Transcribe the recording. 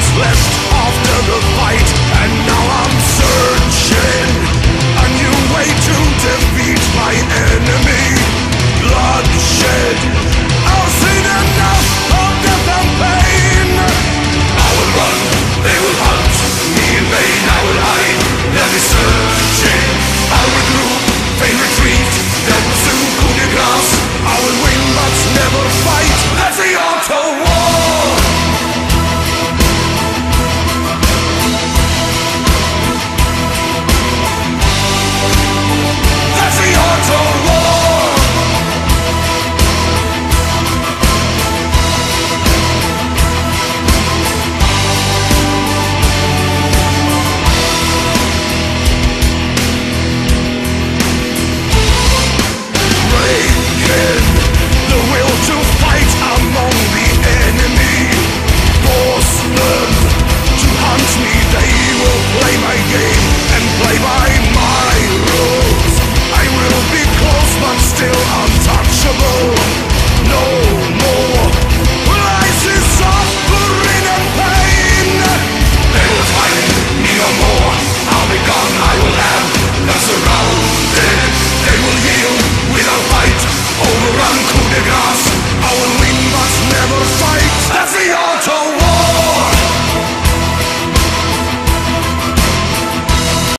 what's left after the fight, and now I'm searching a new way to defeat my enemy. Bloodshed, I've seen enough of death and pain. I will run, they will hunt me in vain. I will hide, they'll be searching. I'll regroup, feign retreat, they'll pursue coup de grace. I will win but never fight. That's the auto war. That's the auto war. Breaking the will to fight among the enemy. Force them to hunt me. They will play my game and play by my rules. I will be close but still untouchable. No more will I see suffering and pain. They will find me no more. I'll be gone, I will have them surrounded. They will yield without fight.